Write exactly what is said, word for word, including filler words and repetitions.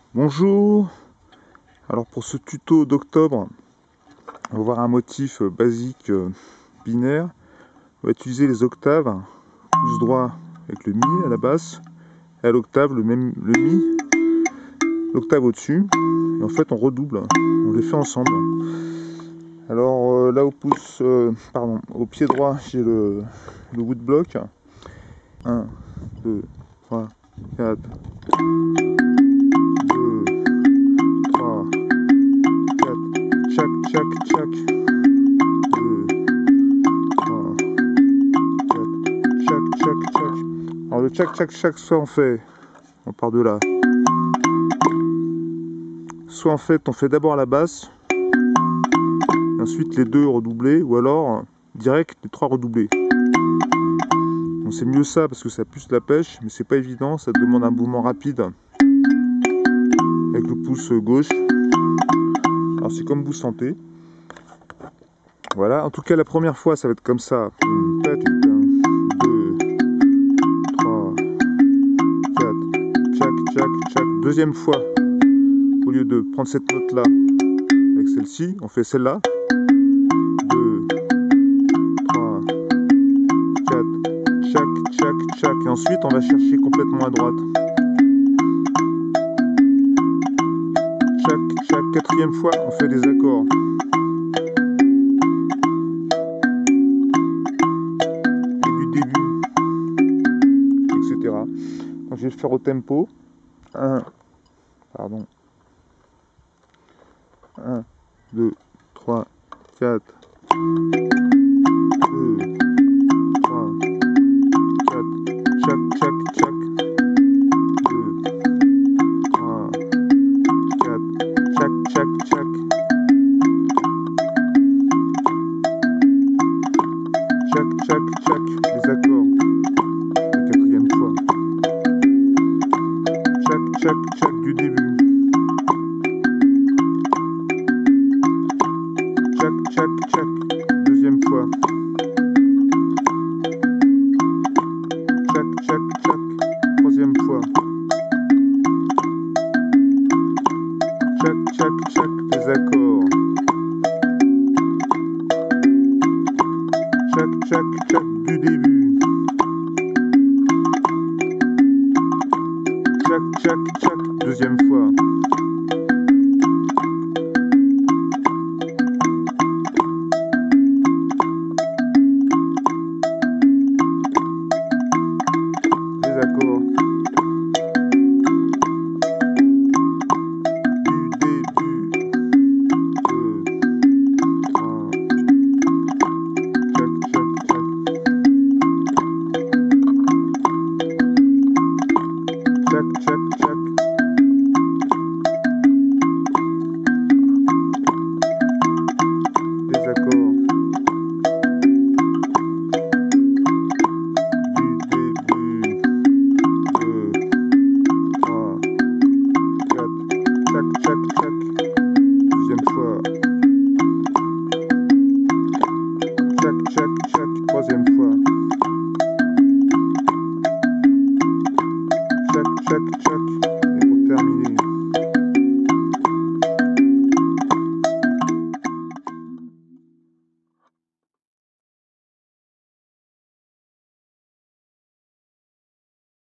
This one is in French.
Bonjour. Alors pour ce tuto d'octobre, on va voir un motif basique binaire. On va utiliser les octaves, pouce droit avec le mi à la basse, et à l'octave le même le mi, l'octave au-dessus. Et en fait on redouble, on les fait ensemble. Alors euh, là au pouce, euh, pardon, au pied droit j'ai le, le woodblock. un, deux, trois, quatre. Tchac, tchac, tchac. deux, trois, quatre. Tchac, tchac, tchac. Alors le tchac, tchac, tchac, soit on fait, on part de là. Soit en fait on fait d'abord la basse, et ensuite les deux redoublés, ou alors direct les trois redoublés. Bon, c'est mieux ça parce que ça pousse la pêche, mais c'est pas évident, ça demande un mouvement rapide avec le pouce gauche. Alors c'est comme vous sentez. Voilà, en tout cas la première fois ça va être comme ça. un, deux, trois, quatre, tchac, tchac, tchac. Deuxième fois, au lieu de prendre cette note là avec celle-ci, on fait celle-là. deux, trois, quatre, tchac, tchac, tchac. Et ensuite on va chercher complètement à droite. Tchac, tchac. Quatrième fois, on fait des accords. Donc, je vais le faire au tempo. un, pardon. un, deux, trois, quatre. deux, trois, quatre. Tchac, tchac, tchac. deux, trois, quatre. Tchac, tchac, tchac. Tchac, tchac, tchac. Les accords. La quatrième fois. Tchac, tchac, tchac du début. Tchac, tchac, tchac. Deuxième fois. Tchac, tchac, tchac. Troisième fois. Tchac, tchac, tchac. Les accords. Tchac, tchac, tchac du début. Tchac, tchac, tchac. Deuxième fois. Les accords. Du début. deux, trois. Tchac, tchac, tchac. Tchac, tchac, tchac. Les accords. Du début. deux, trois, quatre. Tchac, tchac, tchac. Deuxième fois. Tchac, tchac, tchac. Troisième fois. Tchac, tchac, tchac. Et pour terminer.